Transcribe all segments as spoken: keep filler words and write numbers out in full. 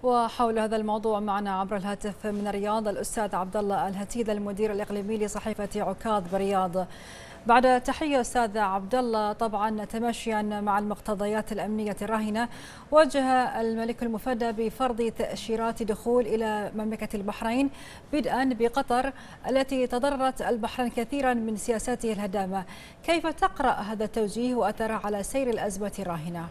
وحول هذا الموضوع معنا عبر الهاتف من الرياض الأستاذ عبد الله الهتيد المدير الإقليمي لصحيفة عكاظ برياض. بعد تحية أستاذ عبد الله، طبعا تماشيا مع المقتضيات الأمنية الراهنة، وجه الملك المفدى بفرض تأشيرات دخول إلى مملكة البحرين بدءا بقطر التي تضررت البحرين كثيرا من سياساته الهدامة. كيف تقرأ هذا التوجيه وأثره على سير الأزمة الراهنة؟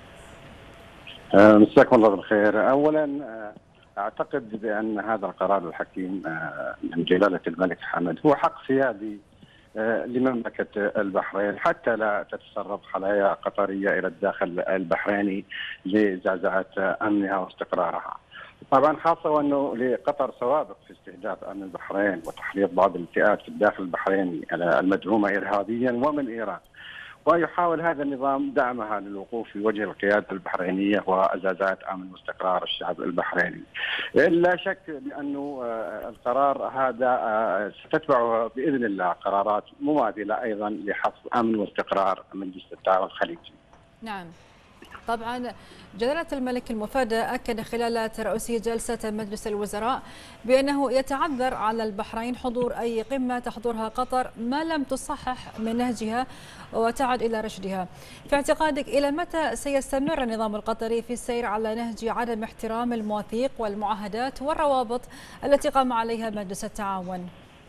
مساكم الله بالخير. اولا اعتقد بان هذا القرار الحكيم من جلاله الملك حمد هو حق سيادي لمملكه البحرين حتى لا تتسرب خلايا قطريه الى الداخل البحريني لزعزعه امنها واستقرارها. طبعا خاصه وانه لقطر سوابق في استهداف امن البحرين وتحريض بعض الفئات في الداخل البحريني المدعومه ارهابيا ومن ايران. ويحاول هذا النظام دعمها للوقوف في وجه القيادة البحرينية وزعزعة أمن واستقرار الشعب البحريني. لا شك بأنه القرار هذا ستتبعه بإذن الله قرارات مماثلة أيضا لحفظ أمن واستقرار مجلس التعاون الخليجي. نعم. طبعا جلالة الملك المفدى أكد خلال ترأسه جلسة مجلس الوزراء بأنه يتعذر على البحرين حضور أي قمة تحضرها قطر ما لم تصحح من نهجها وتعد إلى رشدها. في اعتقادك إلى متى سيستمر النظام القطري في السير على نهج عدم احترام المواثيق والمعاهدات والروابط التي قام عليها مجلس التعاون؟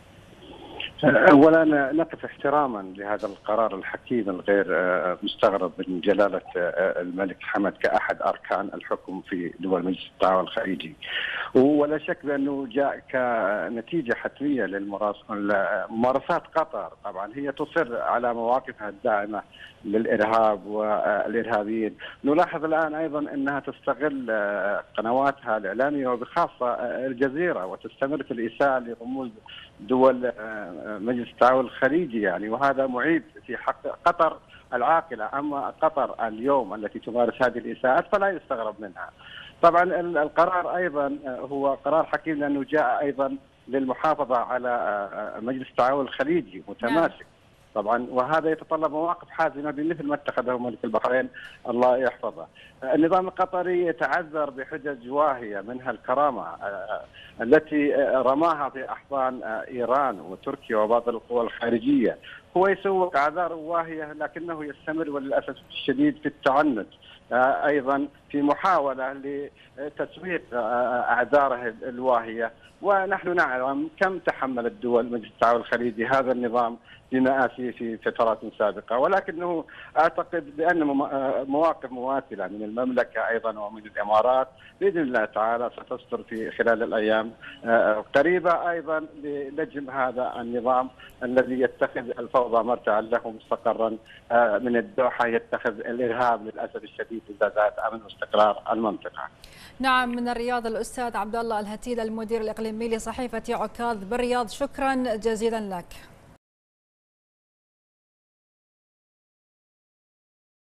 اولا نقف احتراما لهذا القرار الحكيم الغير مستغرب من جلاله الملك حمد كاحد اركان الحكم في دول مجلس التعاون الخليجي. ولا شك بانه جاء كنتيجه حتميه للممارسات قطر. طبعا هي تصر على مواقفها الداعمه للارهاب والارهابيين. نلاحظ الان ايضا انها تستغل قنواتها الاعلاميه وبخاصه الجزيره وتستمر في الاساءه لرموز دول مجلس التعاون الخليجي يعني، وهذا معيب في حق قطر العاقله. اما قطر اليوم التي تمارس هذه الاساءات فلا يستغرب منها. طبعا القرار ايضا هو قرار حكيم لانه جاء ايضا للمحافظه على مجلس التعاون الخليجي متماسك. طبعا وهذا يتطلب مواقف حازمه بمثل ما اتخذه ملك البحرين الله يحفظه. النظام القطري يتعذر بحجج واهيه منها الكرامه التي رماها في احضان ايران وتركيا وبعض القوى الخارجيه. هو يسوق اعذار واهيه لكنه يستمر وللاسف الشديد في التعنت ايضا في محاوله لتسويق اعذاره الواهيه. ونحن نعلم كم تحملت دول مجلس التعاون الخليجي هذا النظام بمآسيه في فترات سابقه، ولكنه اعتقد بان مواقف مماثله من المملكه ايضا ومن الامارات باذن الله تعالى ستصدر في خلال الايام قريبه ايضا لنجم هذا النظام الذي يتخذ الفوضى مرتعا له مستقرا من الدوحه، يتخذ الارهاب للاسف الشديد لزعزعه امن واستقرار المنطقه. نعم، من الرياض الأستاذ عبد الله الهتيد المدير الإقليمي لصحيفة عكاظ بالرياض، شكرا جزيلا لك.